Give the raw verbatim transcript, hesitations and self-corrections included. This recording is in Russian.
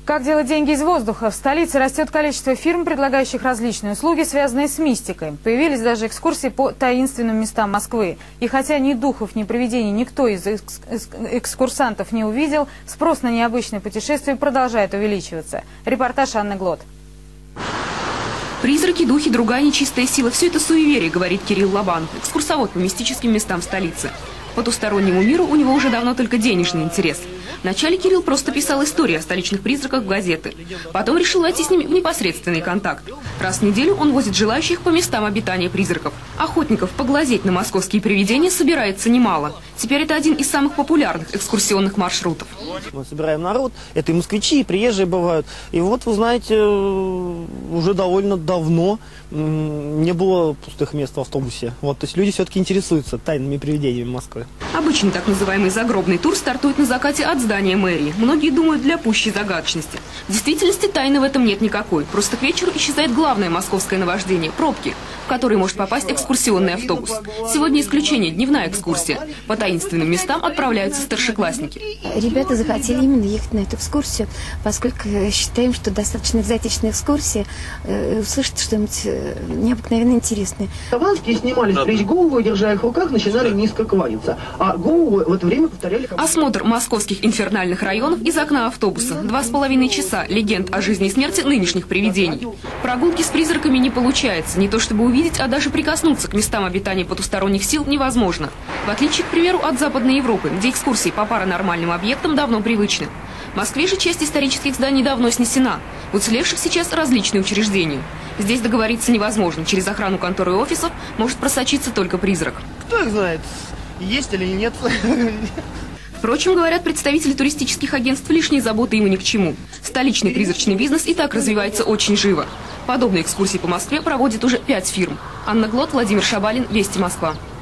Как делать деньги из воздуха? В столице растет количество фирм, предлагающих различные услуги, связанные с мистикой. Появились даже экскурсии по таинственным местам Москвы. И хотя ни духов, ни привидений никто из экскурсантов не увидел, спрос на необычные путешествия продолжает увеличиваться. Репортаж Анны Глот. Призраки, духи, другая нечистая сила – все это суеверие, говорит Кирилл Лобан, экскурсовод по мистическим местам столицы. К потустороннему миру у него уже давно только денежный интерес. Вначале Кирилл просто писал истории о столичных призраках в газеты. Потом решил войти с ними в непосредственный контакт. Раз в неделю он возит желающих по местам обитания призраков. Охотников поглазеть на московские привидения собирается немало. Теперь это один из самых популярных экскурсионных маршрутов. Мы собираем народ, это и москвичи, и приезжие бывают. И вот, вы знаете, уже довольно давно не было пустых мест в автобусе. Вот, то есть люди все-таки интересуются тайными привидениями Москвы. Обычный так называемый загробный тур стартует на закате от здания мэрии. Многие думают, для пущей загадочности. В действительности тайны в этом нет никакой. Просто к вечеру исчезает главное московское наваждение – пробки, в которые может попасть экскурсионный автобус. Сегодня исключение – дневная экскурсия. По таинственным местам отправляются старшеклассники. Ребята захотели именно ехать на эту экскурсию, поскольку считаем, что достаточно экзотичная экскурсия, э, услышать что-нибудь э, необыкновенно интересное. Хованские снимали стричь голову и, держа их в руках, начинали низко кланяться. А голову в это время повторяли... Осмотр московских инфернальных районов из окна автобуса. Два с половиной часа легенд о жизни и смерти нынешних привидений. Прогулки с призраками не получается. Не то чтобы увидеть, а даже прикоснуться к местам обитания потусторонних сил невозможно. В отличие, к примеру, от Западной Европы, где экскурсии по паранормальным объектам давно привычны. В Москве же часть исторических зданий давно снесена. В уцелевших сейчас различные учреждения. Здесь договориться невозможно. Через охрану конторы и офисов может просочиться только призрак. Кто их знает, есть или нет? Впрочем, говорят представители туристических агентств, лишние заботы ему ни к чему. Столичный призрачный бизнес и так развивается очень живо. Подобные экскурсии по Москве проводят уже пять фирм. Анна Глот, Владимир Шабалин, Вести Москва.